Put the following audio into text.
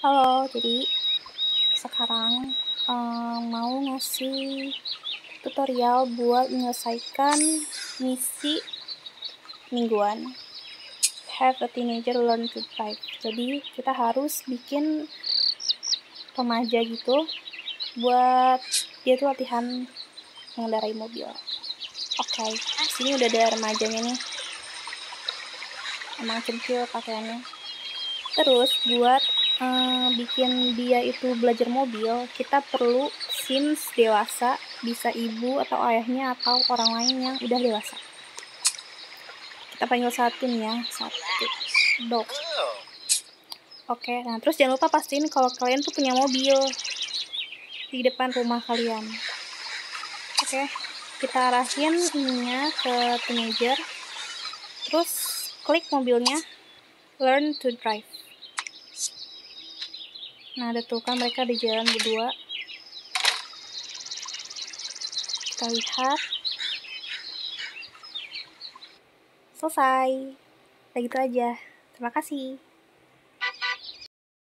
Halo, jadi sekarang mau ngasih tutorial buat menyelesaikan misi mingguan. Have a teenager learn to drive. Jadi kita harus bikin remaja gitu buat dia tuh latihan mengendarai mobil. Oke, sini udah ada remajanya nih. Emang centil pakaiannya. Terus buat bikin dia itu belajar mobil, kita perlu sims dewasa, bisa ibu atau ayahnya atau orang lain yang udah dewasa. Kita panggil satu nih ya, satu dog. Oke, nah terus jangan lupa pastiin kalau kalian tuh punya mobil di depan rumah kalian. Oke, kita arahin ininya ke teenager, terus klik mobilnya, learn to drive. Nah, ada tuh kan mereka di jalan berdua. Kita lihat. Selesai. Kayak gitu aja. Terima kasih.